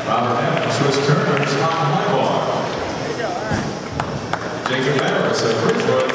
Robert F. Swiss Turner's Hot High Bar. Jacob Harris of Bridgewood.